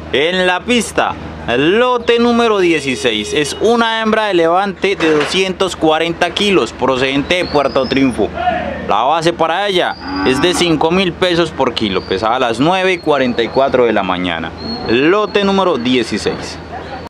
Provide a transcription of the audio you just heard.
En la pista, el lote número 16 es una hembra de levante de 240 kilos procedente de Puerto Triunfo. La base para ella es de 5.000 pesos por kilo, pesada a las 9:44 de la mañana. Lote número 16.